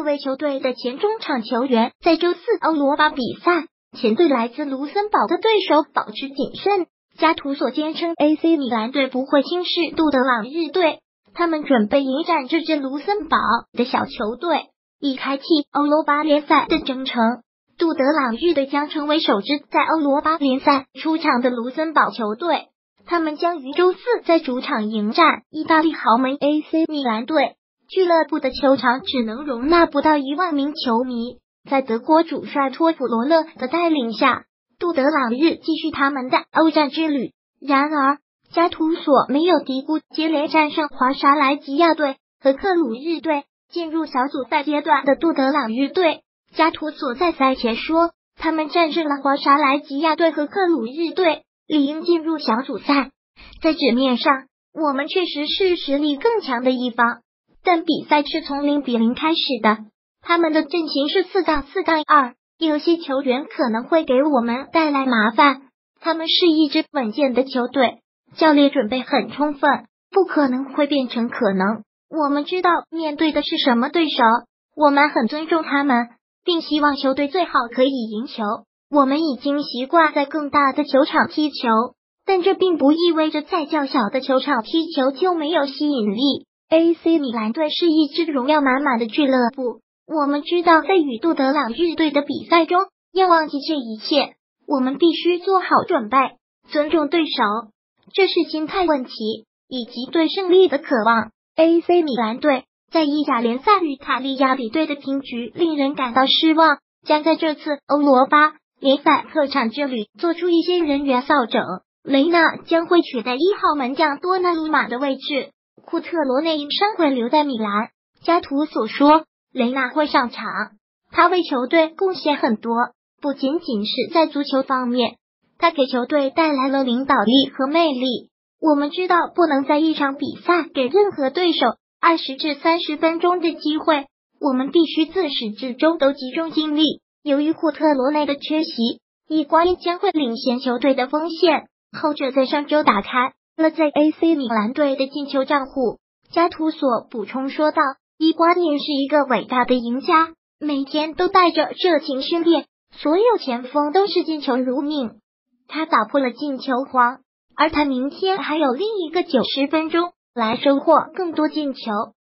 位球队的前中场球员在周四欧罗巴比赛前对来自卢森堡的对手保持谨慎。加图索坚称 AC 米兰队不会轻视杜德朗日队，他们准备迎战这支卢森堡的小球队，以开启欧罗巴联赛的征程。杜德朗日队将成为首支在欧罗巴联赛出场的卢森堡球队，他们将于周四在主场迎战意大利豪门 AC 米兰队。俱乐部的球场只能容纳不到1万名球迷，在德国主帅托普罗勒的带领下，杜德朗日继续他们的欧战之旅。然而，加图索没有低估接连战胜华沙莱吉亚队和克鲁日队，进入小组赛阶段的杜德朗日队。加图索在赛前说，他们战胜了华沙莱吉亚队和克鲁日队，理应进入小组赛。在纸面上，我们确实是实力更强的一方，但比赛是从0-0开始的，他们的阵型是4-4-2，有些球员可能会给我们带来麻烦。他们是一支稳健的球队，教练准备很充分，不可能会变成可能。我们知道面对的是什么对手，我们很尊重他们，并希望球队最好可以赢球。我们已经习惯在更大的球场踢球，但这并不意味着在较小的球场踢球就没有吸引力。AC 米兰队是一支荣耀满满的俱乐部，我们知道在与杜德朗日队的比赛中要忘记这一切，我们必须做好准备，尊重对手，这是心态问题以及对胜利的渴望。AC 米兰队在意甲联赛与卡利亚里队的平局令人感到失望，将在这次欧罗巴联赛客场之旅做出一些人员调整。雷纳将会取代1号门将多纳鲁马的位置，库特罗内因伤会留在米兰。加图索说，雷纳会上场，他为球队贡献很多，不仅仅是在足球方面，他给球队带来了领导力和魅力。我们知道不能在一场比赛给任何对手20至30分钟的机会，我们必须自始至终都集中精力。由于库特罗内的缺席，伊瓜因将会领衔球队的锋线，后者在上周打开了在 AC 米兰队的进球账户。加图索补充说道，伊瓜因是一个伟大的赢家，每天都带着热情训练，所有前锋都是进球如命，他打破了进球荒，而他明天还有另一个90分钟来收获更多进球。